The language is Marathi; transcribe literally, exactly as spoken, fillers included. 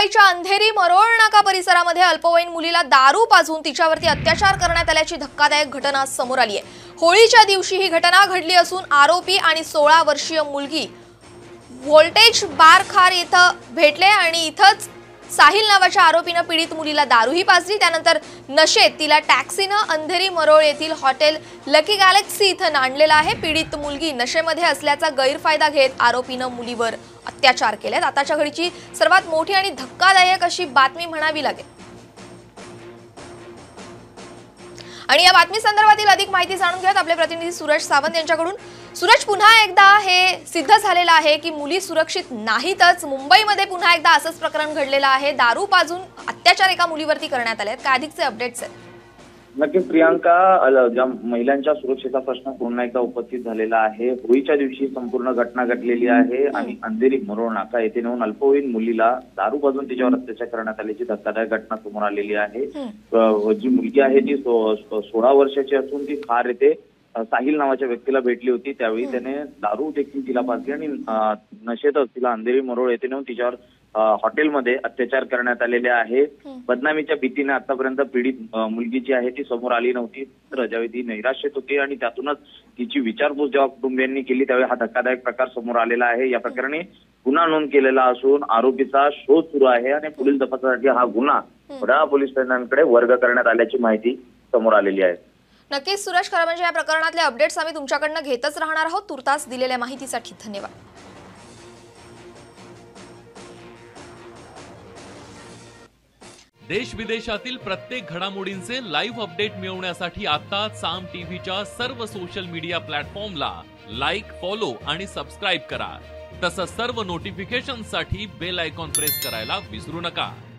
होळीच्या अंधेरी मरोळ नाका परिसरामध्ये अल्पवयीन मुलीला दारू पाजून तिच्यावरती अत्याचार करण्यात आल्याची धक्कादायक घटना समोर आली आहे। होळीच्या दिवशी ही घटना घडली असून आरोपी आणि सोळा वर्षीय मुलगी व्होल्टेज बार खार येथे भेटले आणि इथंच साहिल नावाच्या आरोपीने पीडित मुलीला दारूही पाजली। त्यानंतर नशेत तिला टॅक्सीने अंधेरी मरोळ येथील हॉटेल लकी गॅलेक्सी इथं आणलेला आहे। पीडित मुलगी नशेमध्ये असल्याचा गैरफायदा घेत आरोपीने मुलीवर अत्याचार केलेत। आताच्या घडीची सर्वात मोठी आणि धक्कादायक अशी बातमी म्हणावी लागेल आणि या बातमी संदर्भातील अधिक माहिती जाणून घेत आपले प्रतिनिधी सूरज सावंत यांच्याकडून। सूरज, पुन्हा एकदा हे सिद्ध झालेलं आहे की मुली सुरक्षित नाहीतच। मुंबईमध्ये पुन्हा एकदा असंच प्रकरण घडलेलं आहे, दारू पाजून अत्याचार एका मुलीवरती करण्यात आले आहेत। काय अधिकचे अपडेट्स आहेत? नक्कीच प्रियांका, ज्या महिलांच्या सुरक्षेचा प्रश्न पुन्हा एकदा उपस्थित झालेला आहे। होळीच्या दिवशी संपूर्ण घटना घडलेली आहे आणि अंधेरी मरोळ नाका येथे नेऊन अल्पवयीन मुलीला दारू पाजून तिच्यावर अत्याचार करण्यात आल्याची धक्कादायक घटना समोर आलेली आहे। जी मुलगी आहे ती सोळा वर्षाची असून ती खार येथे साहिल नावाच्या व्यक्तीला भेटली होती। त्यावेळी त्याने दारू देखील तिला पाजली आणि नशेतच तिला अंधेरी मरोळ येथे नेऊन तिच्यावर हॉटेलमध्ये अत्याचार करण्यात आलेले आहे। बदनामीच्या भीतीने आतापर्यंत पीडित मुलगी जी आहे ती समोर आली नव्हती, तर ज्यावेळी ती नैराश्यत होती आणि त्यातूनच तिची विचारपूस जेव्हा कुटुंबियांनी केली त्यावेळी हा धक्कादायक प्रकार समोर आलेला आहे। या प्रकरणी गुन्हा नोंद केलेला असून आरोपीचा शोध सुरू आहे आणि पुढील तपासासाठी हा गुन्हा वडाळा पोलीस स्टेशनकडे वर्ग करण्यात आल्याची माहिती समोर आलेली आहे। नक्कीच सूरज, खरं म्हणजे या प्रकरणातले अपडेट्स आम्ही तुमच्याकडनं घेतच राहणार आहोत। तुर्तास दिलेल्या माहितीसाठी धन्यवाद। देश विदेशातील प्रत्येक घडामोडींचे लाईव्ह अपडेट मिळवण्यासाठी आता साम टीव्हीच्या सर्व सोशल मीडिया प्लॅटफॉर्मला लाईक, फॉलो आणि सबस्क्राईब करा। तसंच सर्व नोटिफिकेशनसाठी बेल आयकॉन प्रेस करायला विसरू नका।